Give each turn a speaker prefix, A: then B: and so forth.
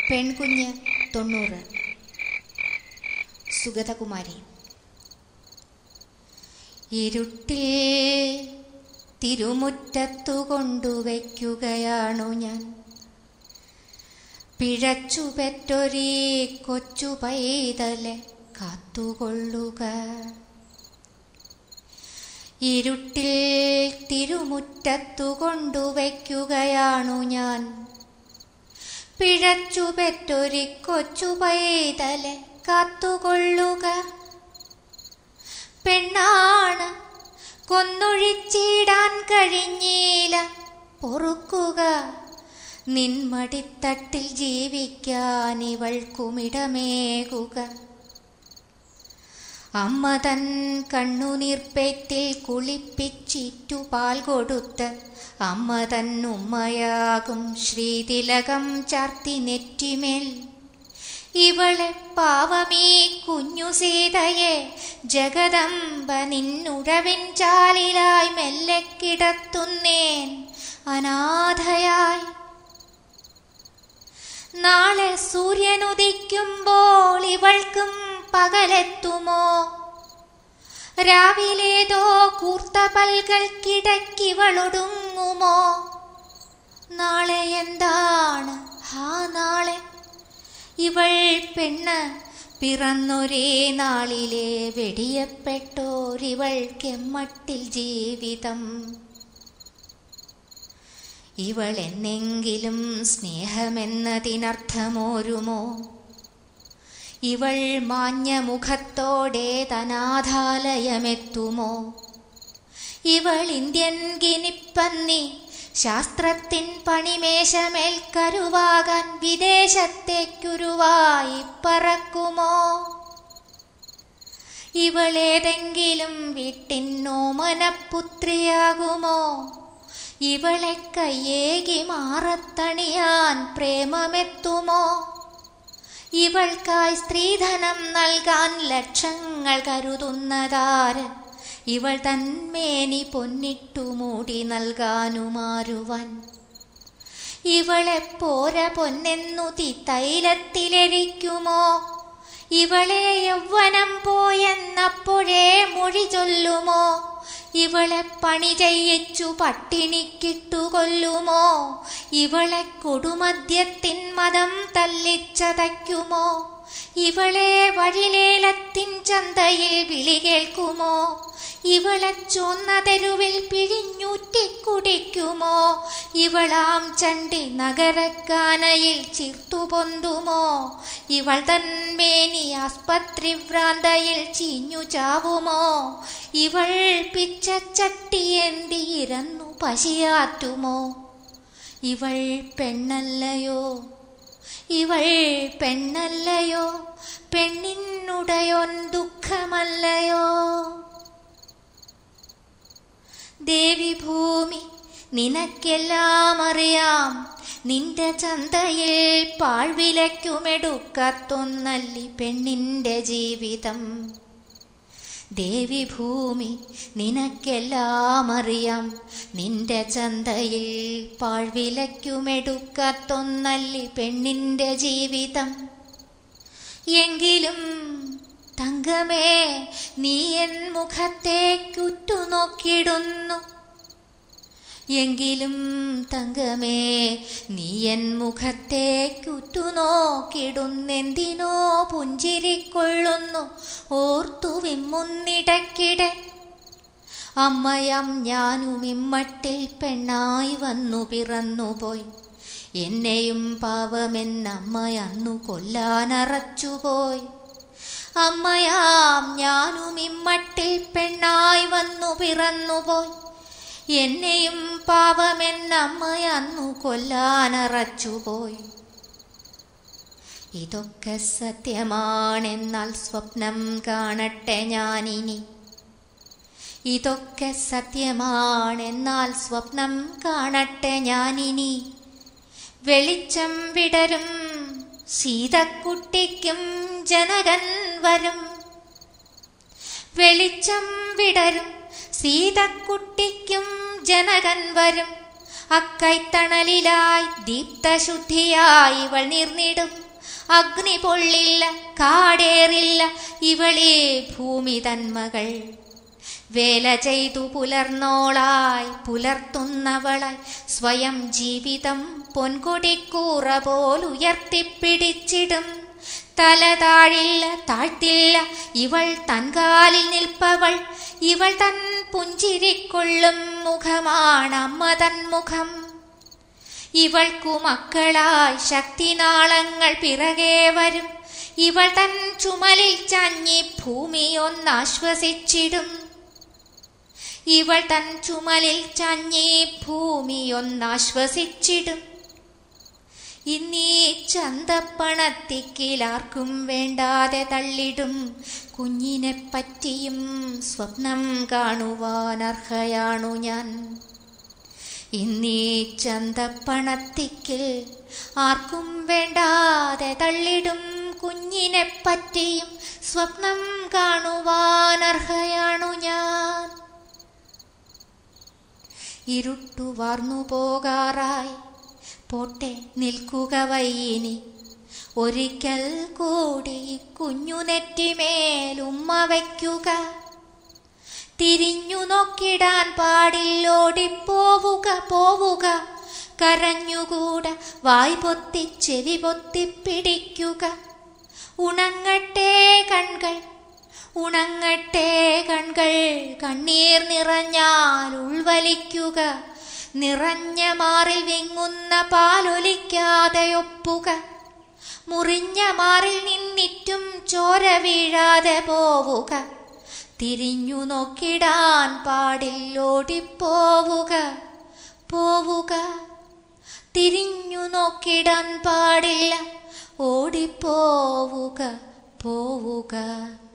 A: പെൺകുഞ്ഞ് 90. സുഗതകുമാരി. ഇരുട്ടിൽ തിരുമുറ്റത്തു കൊണ്ടുവയ്ക്കുകയാണു ഞാൻ, പിഴച്ചു പെറ്റൊരീ കൊച്ചു പൈതലെ കാത്തുകൊള്ളുക. ഇരുട്ടിൽ തിരുമുറ്റത്തു കൊണ്ടുവയ്ക്കുകയാണു ഞാൻ, പിഴച്ചു പെറ്റൊരി കൊച്ചു പൈതലെ കാത്തുകൊള്ളുക. പെണ്ണാണ് കൊന്നൊഴിച്ചിടാൻ കഴിഞ്ഞില്ല, പൊറുക്കുക. നിൻമടിത്തട്ടിൽ ജീവിക്കാൻ ഇവൾക്കുമിടമേകുക. അമ്മ തൻ കണ്ണുനീർപ്പേറ്റിൽ കുളിപ്പിച്ചിറ്റു പാൽ കൊടുത്ത് അമ്മ തൻ ഉമ്മയാകും ശ്രീതിലകം ചാർത്തി നെറ്റിമേൽ ഇവളെ പാവമീ കുഞ്ഞു സീതയെ ജഗദംബ നിന്നുഴവിൻ ചാലിലായി മെല്ലെ കിടത്തുന്നേൻ അനാഥയായി. നാളെ സൂര്യനുദിക്കുമ്പോൾ ഇവൾക്കും പകലെത്തുമോ? രാവിലേതോ കൂർത്ത പൽകൾക്കിടയ്ക്കിവളൊടുങ്ങുമോ? നാളെ എന്താണ് നാളെ? ഇവൾ പെണ്ണ് പിറന്നൊരേ നാളിലെ വെടിയപ്പെട്ടോരിവൾക്കെമ്മട്ടിൽ ജീവിതം. ഇവൾ എന്നെങ്കിലും സ്നേഹമെന്നതിനർത്ഥമോരുമോ? ഇവൾ മാഞ്ഞ മുഖത്തോടെ തനാഥാലയമെത്തുമോ? ഇവൾ ഇന്ത്യൻ ഗിനിപ്പന്നി ശാസ്ത്രത്തിൻ പണിമേശമേൽക്കരുവാകാൻ വിദേശത്തേക്കുരുവായി പറക്കുമോ? ഇവളേതെങ്കിലും വീട്ടിന്നോമനപുത്രിയാകുമോ? ഇവളെ കയ്യേകി മാറത്തണിയാൻ പ്രേമമെത്തുമോ? ഇവൾക്കായി സ്ത്രീധനം നൽകാൻ ലക്ഷങ്ങൾ കരുതുന്നതാര്? ഇവൾ തന്മേനി പൊന്നിട്ടു മൂടി നൽകാനുമാരുവൻ? ഇവളെ പോര പൊന്നെന്നു തൈലത്തിലെരിക്കുമോ? ഇവളെ യൗവനം പോയെന്നപ്പോഴേ മൊഴി ചൊല്ലുമോ? ഇവളെ പണി ചെയ്യിച്ചു പട്ടിണിക്കിട്ടു കൊല്ലുമോ? ഇവളെ കൊടുമദ്യത്തിൻ മതം തല്ലിച്ചതയ്ക്കുമോ? ഇവളെ വഴിലേലത്തിൻ ചന്തയിൽ വിളി കേൾക്കുമോ? ഇവളെ ചൊന്ന തെരുവിൽ പിഴിഞ്ഞൂറ്റി കുടിക്കുമോ? ഇവളാം ചണ്ടി നഗരക്കാനയിൽ ചിർത്തു പൊന്തുമോ? ഇവൾ തന്മേനി ആസ്പത്രി ഭ്രാന്തയിൽ ചീഞ്ഞു ചാവുമോ? ഇവൾ പിച്ചച്ചട്ടിയേന്തി ഇരന്നു പശിയാറ്റുമോ? ഇവൾ പെണ്ണല്ലയോ? ഇവൾ പെണ്ണല്ലയോ? പെണ്ണിനുടയോൻ ദുഃഖമല്ലയോ? ദേവി ഭൂമി നിനക്കെല്ലാം അറിയാം, നിന്റെ ചന്തയിൽ പാഴ്വിലയ്ക്കുമെടുക്കത്തൊന്നല്ലി പെണ്ണിൻ്റെ ജീവിതം. ദേവി ഭൂമി നിനക്കെല്ലാം അറിയാം, നിന്റെ ചന്തയിൽ പാഴ്വിലയ്ക്കുമെടുക്കത്തൊന്നല്ലി പെണ്ണിൻ്റെ ജീവിതം. എങ്കിലും തങ്കമേ നീ എൻ മുഖത്തേക്കുറ്റു നോക്കിടുന്നു. എങ്കിലും തങ്കമേ നീ എൻ മുഖത്തേക്കുറ്റു നോക്കിടുന്നെന്തിനോ പുഞ്ചിരിക്കൊള്ളുന്നു ഓർത്തു വിമ്മുന്നിടക്കിടെ. അമ്മയാം ഞാനും ഇമ്മട്ടിൽ പെണ്ണായി വന്നു പിറന്നുപോയി. എന്നെയും പാവമെന്നമ്മയന്നു കൊല്ലാനറച്ചുപോയി. അമ്മയാം ഞാനും ഇമ്മട്ടിൽ പെണ്ണായി വന്നു പിറന്നുപോയി. എന്നെയും പാവമെന്നമ്മയന്നു കൊല്ലാനറച്ചുപോയി. ഇതൊക്കെ സത്യമാണെന്നാൽ സ്വപ്നം കാണട്ടെ ഞാനിനി. ഇതൊക്കെ സത്യമാണെന്നാൽ സ്വപ്നം കാണട്ടെ ഞാനിനി. വെളിച്ചം വിടരും സീതക്കുട്ടിക്കും ജനകൻ വരും. വെളിച്ചം വിടരും സീതക്കുട്ടിക്കും ജനകൻ വരും. അക്കൈത്തണലിലായി ദീപ്തശുദ്ധിയായി ഇവൾ നിർന്നിടും. അഗ്നി പൊള്ളില്ല, കാടേറില്ല ഇവളേ ഭൂമി തന്മകൾ. വേല ചെയ്തു പുലർന്നോളായി പുലർത്തുന്നവളായി സ്വയം ജീവിതം പൊൻകൊടിക്കൂറ പോലുയർത്തിപ്പിടിച്ചിടും. തല താഴില്ല, താഴ്ത്തില്ല ഇവൾ തൻകാലിൽ നിൽപ്പവൾ. ഇവൾ തൻ പുഞ്ചിരിക്കൊള്ളും മുഖമാണ് അമ്മ തൻ മുഖം. ഇവൾക്കു മക്കളായി ശക്തിനാളങ്ങൾ പിറകെ വരും. ഇവൾ തൻ ചുമലിൽ ചഞ്ഞി ഭൂമി ഒന്നാശ്വസിച്ചിടും. ഇവൾ തൻ ചുമലിൽ ചഞ്ഞി ഭൂമി ഒന്നാശ്വസിച്ചിടും. ഇന്നീ ചന്തപ്പണത്തിക്കിലാർക്കും വേണ്ടാതെ തള്ളിടും കുഞ്ഞിനെ പറ്റിയും സ്വപ്നം കാണുവാൻ അർഹയാണു ഞാൻ. ഇന്നീ ചന്തപ്പണത്തിക്കിൽ ആർക്കും വേണ്ടാതെ തള്ളിടും കുഞ്ഞിനെ പറ്റിയും സ്വപ്നം കാണുവാൻ അർഹയാണു ഞാൻ. ഇരുട്ടു വാർന്നു പോകാറായി, പോട്ടെ നിൽക്കുക വൈയിനി. ഒരിക്കൽ കൂടി കുഞ്ഞു നെറ്റിമേലുമ്മ വയ്ക്കുക. തിരിഞ്ഞു നോക്കിടാൻ പാടില്ലോടിപ്പോവുക പോവുക. കരഞ്ഞുകൂട വായ് പൊത്തി ചെവി പൊത്തിപ്പിടിക്കുക. ഉണങ്ങട്ടെ കൺകൾ, ഉണങ്ങട്ടെ കൺകൾ, കണ്ണീർ നിറഞ്ഞാൽ ഉൾവലിക്കുക. നിറഞ്ഞ മാറിൽ വിങ്ങുന്ന പാലൊലിക്കാതെ ഒപ്പുക. മുറിഞ്ഞ മാറിൽ നിന്നിറ്റും ചോര വീഴാതെ പോവുക. തിരിഞ്ഞു നോക്കിടാൻ പാടില്ലോടിപ്പോവുക പോവുക. തിരിഞ്ഞു നോക്കിടാൻ പാടില്ല, ഓടിപ്പോവുക പോവുക.